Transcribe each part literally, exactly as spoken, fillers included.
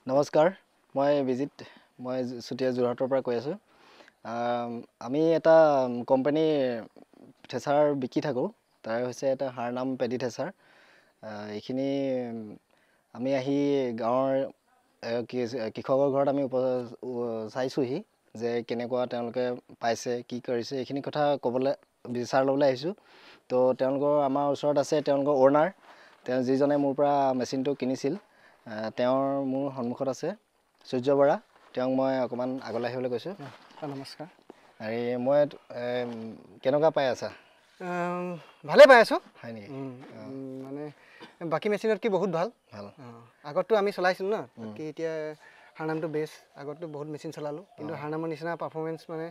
নমস্কাৰ মই বিজিত মই সুটিয়া যোৰহাটৰ পৰা কৈ আছো আমি এটা কোম্পানী থ্ৰেচাৰ বিকি থাকো তাৰ হৈছে এটা হাৰনাম পেডি থ্ৰেচাৰ এইখিনি আমি আহি গাঁৱৰ কৃষকৰ ঘৰত আমি চাইছোহি যে কেনেকুৱা তেওঁলোকে পাইছে কি কৰিছে এইখিনি কথা ক'বলৈ বিচাৰ ল'বলৈ আহিছো তো তেওঁলোকৰ আমাৰ ওচৰত আছে তেওঁলোকৰ ওনাৰ তেওঁ যিজনে মোৰ পৰা মেচিনটো কিনিছিল তেওঁৰ মোৰ সন্মুখত আছে সূৰ্য বৰা তেওঁক মই অকমান আগলৈ আহিবলৈ কৈছো নমস্কাৰ আৰু মই কেনেকুৱা পাই আছা ভালে পাই আছো হয় নেকি মানে বাকি মেচিনত কি বহুত ভাল ভাল আগতটো আমি চলাইছিল না কি এতিয়া হাৰনামটো বেছ আগতটো বহুত মেচিন চলালো কিন্তু হাৰনামৰ নিচিনা পাৰফৰমেন্স মানে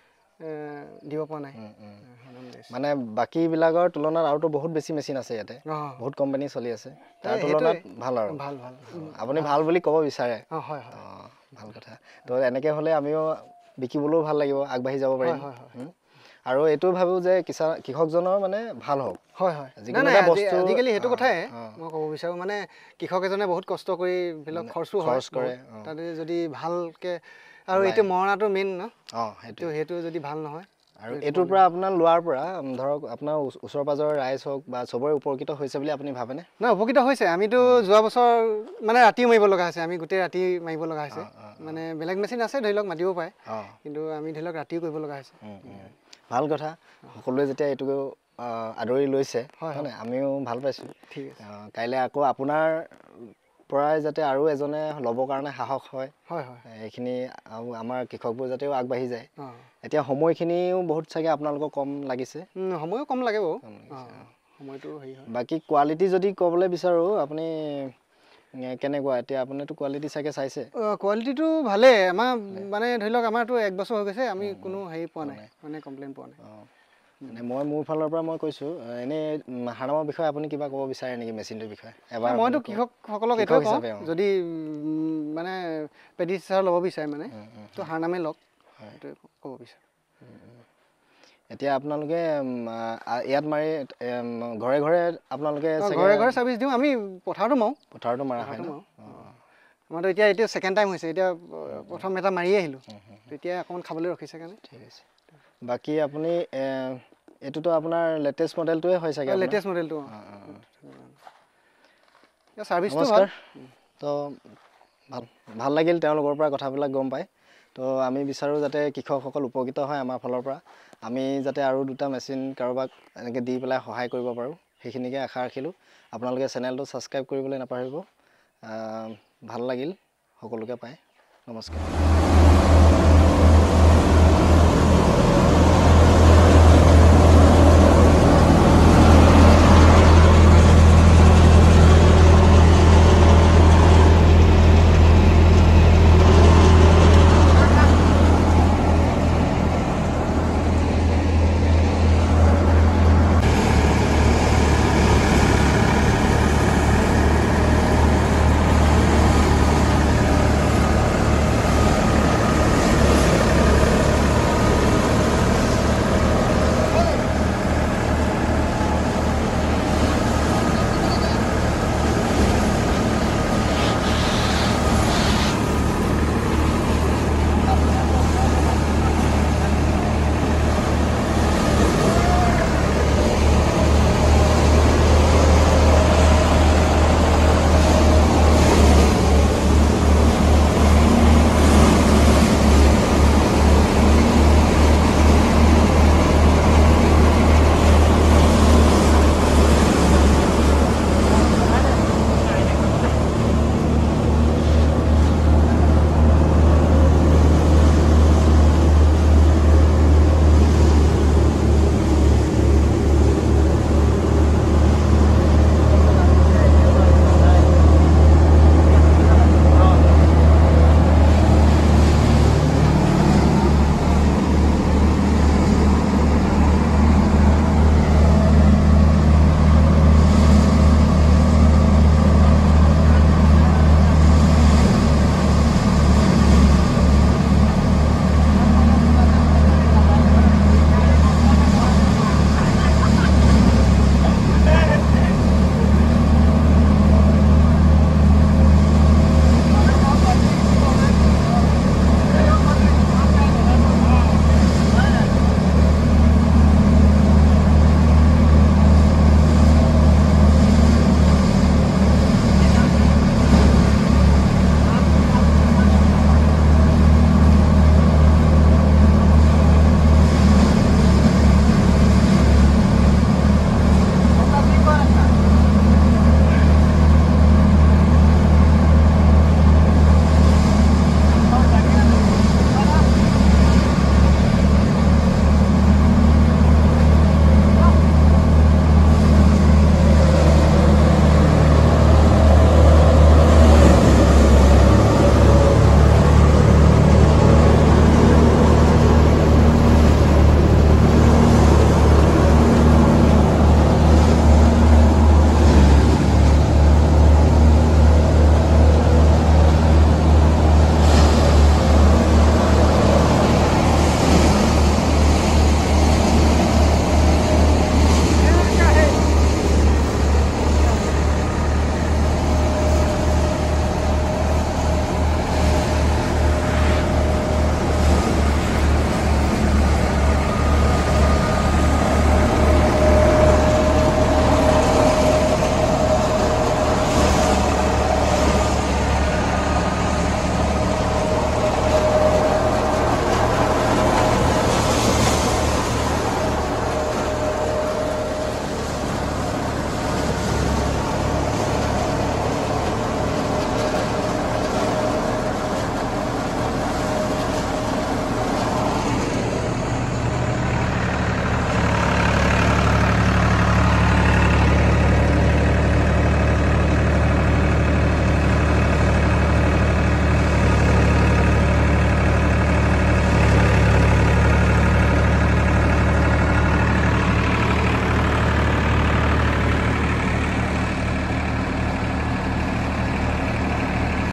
দিব পৰা নাই মানে বাকি বিলাকৰ তুলনাত আৰুটো বহুত বেছি মেচিন আছে ইয়াতে বহুত কোম্পানী চলি আছে তাৰ তুলনাত ভাল আৰু ভাল ভাল আপুনি ভাল বুলি ক'ব বিচাৰে অ হয় হয় ভাল কথা তো এনেকৈ হ'লে আমিও বিকিবলৈও ভাল লাগিব আগবাঢ়ি যাব পাৰিম আৰু এটো ভাবো যে কৃষকজনৰ মানে ভাল হোক হয় হয় যিকোনো এটা বস্তু আজিকালি হেতু কথাই মই ক'ব বিচাৰো মানে কৃষক এজনে বহুত কষ্ট কৰি বিলক খৰচু খৰচ কৰে তাতে যদি ভালকে আৰু এটো মৰণাটো মেইন ন অ হেতু হেতু যদি ভাল নহয় আৰু এটোৰ পৰা আপোনাৰ লোৱাৰ পৰা ধৰক আপোনাৰ ওচৰ পাজৰ ৰাইজ হোক বা সবৰে উপকৃত হৈছে বুলি আপুনি ভাবেনে না উপকৃত হৈছে আমিতো যোৱা বছৰ মানে ৰাতি মাৰিব লগা আছে আমি গোটেই ৰাতি মাৰিব লগা হৈছে মানে বেলেগ মেচিন আছে ধৰি লওক মাতিব পাৰে কিন্তু আমি ধৰি লওক ৰাতিও কৰিব লগা হৈছে ভাল কথা সকলোৱে যেতিয়া এটো আদৰি লৈছে মানে আমিও ভাল পাইছো ঠিক আছে কাইলে আকৌ আপোনাৰ পৰাই যাতে আৰু এজনে ল'বৰ কাৰণে সাহস হয় হয় হয় এইখিনি আমাৰ কৃষকবোৰ যাতেও আগবাঢ়ি যায় এতিয়া সময়খিনিও বহুত চাগে আপোনালোকৰ কম লাগিছে সময়ও কম লাগে বাৰু সময়টো হেৰি হয় বাকি কোৱালিটি যদি ক'বলৈ বিচাৰো আপুনি কেনেকুৱা এতিয়া আপুনিটো কোৱালিটি চাগে চাইছে কোৱালিটিটো ভালে আমাৰ মানে ধৰি লওক আমাৰটো এক বছৰ হৈ গৈছে আমি কোনো হেৰি পোৱা নাই মানে কমপ্লেইন পোৱা নাই মানে মই মোৰ ফালৰ পৰা মই কৈছো এনে হাৰনামৰ বিষয়ে আপুনি কিবা ক'ব বিচাৰে নেকি মেচিনটোৰ বিষয়ে এবাৰ মইতো কৃষকসকলক এটাই কওঁ যদি মানে পেডি থ্ৰেচাৰ ল'ব বিচাৰে মানে তো হাৰনামে লওক সেইটো ক'ব বিচাৰো এতিয়া আপোনালোকে ইয়াত মাৰি ঘৰে ঘৰে আপোনালোকে ঘৰে ঘৰে সাৰ্ভিস দিও আমি পথাৰটো মাৰো পথাৰটো মাৰা হয় ন আমাৰতো এতিয়া এতিয়া সেকেন্ড টাইম হৈছে এতিয়া প্ৰথম এটা মাৰি আহিলো তেতিয়া অকমান খাবলৈ ৰখিছে কাৰণে ঠিক আছে বাকি আপুনি এটোটো আপোনাৰ লেটেষ্ট মডেলটোৱে হয় চাগে লেটেষ্ট মডেলটো ইয়া সাৰ্ভিসটো ভাল তো ভাল ভাল লাগিল তেওঁলোকৰ পৰা কথাবিলাক গম পাই তো আমি বিচাৰো যাতে কৃষকসকল উপকৃত হয় আমাৰ ফালৰ পৰা আমি যাতে আৰু দুটা মেচিন কাৰোবাক এনেকৈ দি পেলাই সহায় কৰিব পাৰো সেইখিনিকে আশা ৰাখিলো আপোনালোকে চেনেলটো সাবস্ক্ৰাইব কৰিবলৈ নাপাহৰিব ভাল লাগিল সকলোকে পাই নমস্কাৰ